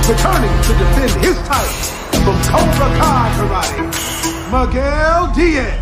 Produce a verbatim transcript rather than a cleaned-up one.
returning to defend his title from Cobra Karate, Miguel Diaz.